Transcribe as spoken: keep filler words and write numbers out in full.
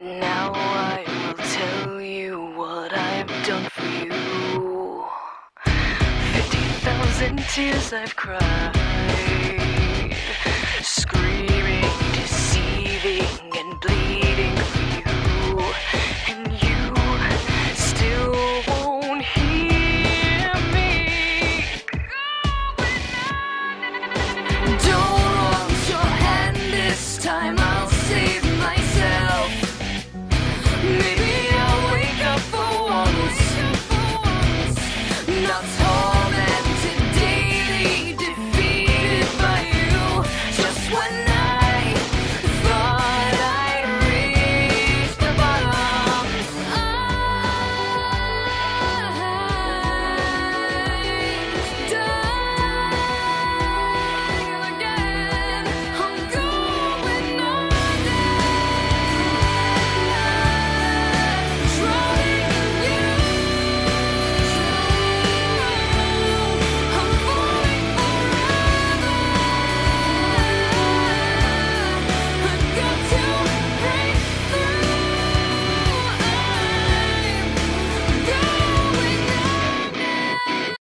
Now I will tell you what I've done for you. Fifty thousand tears I've cried, screaming, deceiving, and bleeding.